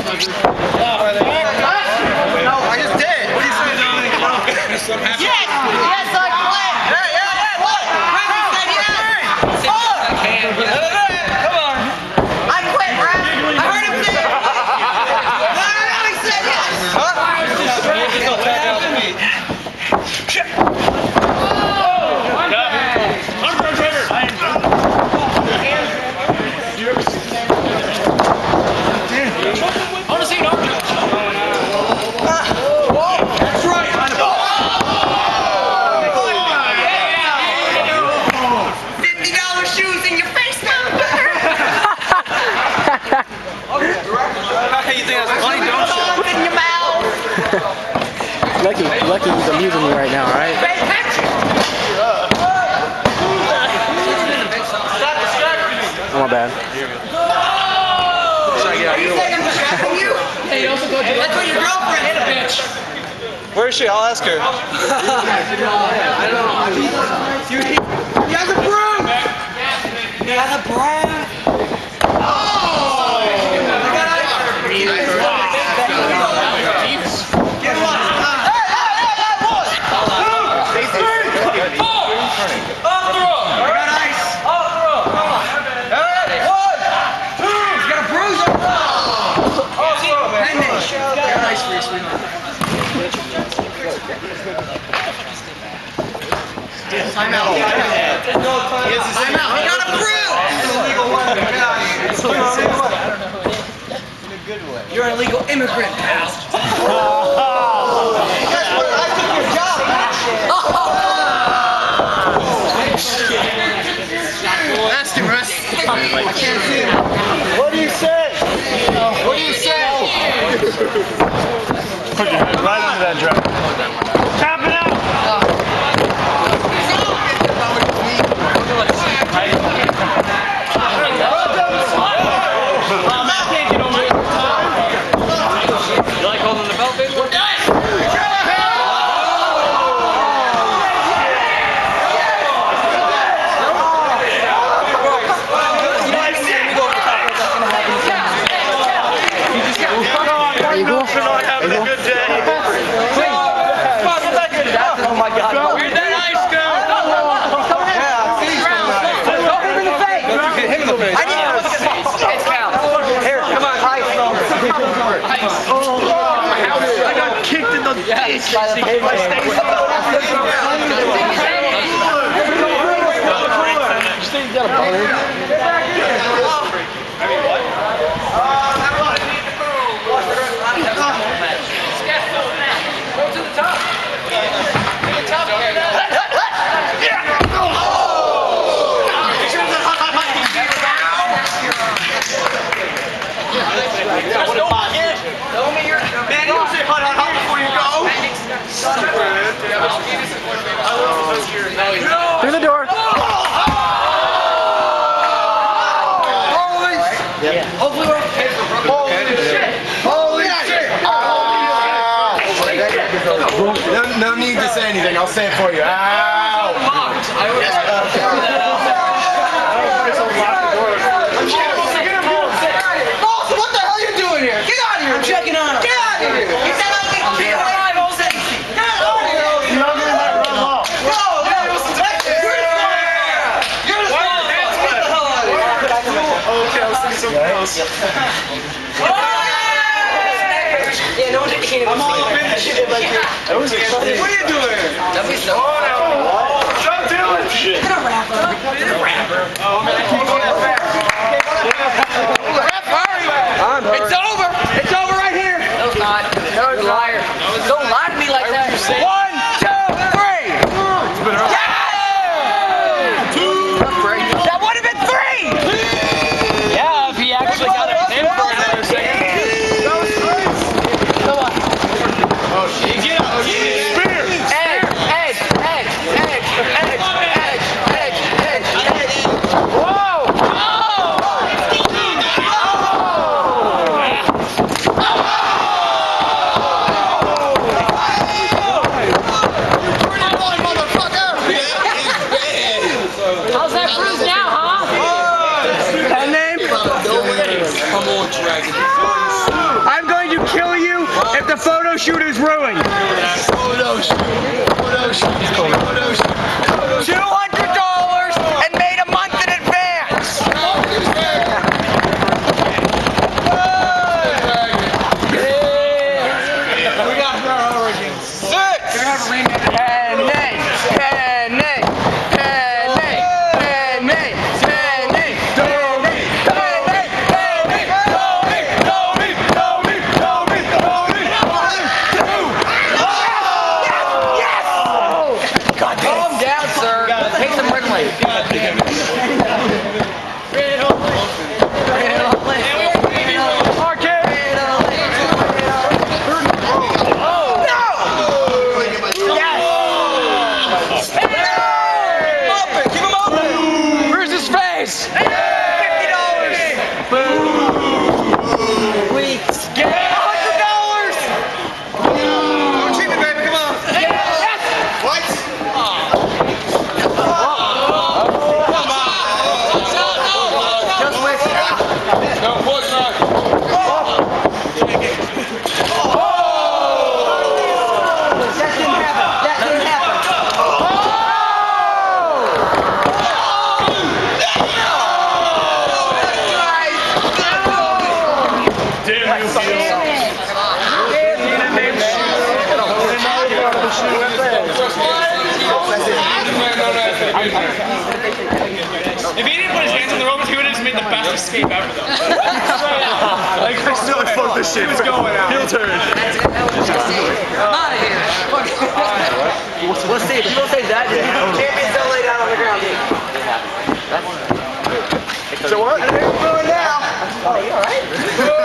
I just did. What do you say, Domi? Yes! Yes, I quit! Yeah! What? Randy said yes! Come on! I quit, Brad! I heard him say it! No, he said yes! Huh? Lucky he's amusing me right now, alright? Oh, my bad. That's what your girlfriend hit a bitch. Where is she? I'll ask her. I don't know. You have the broom! You have the broom! Oh! I got I'm out. I'm out. You got approved. You're an illegal immigrant, pal. Guess what? I took your job. Ask him, Russ. I can't see him. What do you say? What do you say? Put your head right into that drop. Tap it out! You like holding the belt, baby? Having a good day. Oh my God. Where's that ice go? Yeah, don't hit him in the face. Hit him in the face. I need It's Cal. Here, come on. I got kicked in the face. Man, you don't say hot before you go. Through the door. Hopefully we're okay. Holy shit. Holy shit. No need to say anything. I'll say it for you. Ow! What the hell are you doing here? Get out of here. I'm checking on him. Get out of here. Get out of here. Get out of here. Get out of here. You're not gonna let run off. No, you're the man. You're the man. Get the hell out of here. Okay, I was thinking something else. Yeah, no one can't. I'm all up in the shit like this. What are you doing? Stop doing shit. Get a rapper. Get a rapper. Oh, man, I can't go that fast. It's over! It's over right here! No, it's not. No, it's a liar. Don't lie to me like that. 1, 2, 3! Yeah! That would have been 3! Yeah, if he actually got it in for a second. Come on. Oh, shit. Get up. Spear. Edge. Whoa! How's that bruise now, huh? That name? Come on, Dragon. I'm if the photo shoot is ruined. Photo shoot. $200 and made a month in advance. We got to start over again. 6. We're gonna have a rematch. Calm down, sir. Take some red light. Where's his face? $50. Weak. $100. Don't cheat me, baby. Come on. Yes. What? Just wait. No, push not. That didn't happen. That didn't happen. If he didn't put his hands on the ropes, he would have just made the best escape ever, though. Like, I still fuck this shit. He was going out. Heel turn. I'm out of here. We'll see. We'll say that didn't happen. Champions don't lay down on the ground. So what? What are you doing now? Oh, you alright?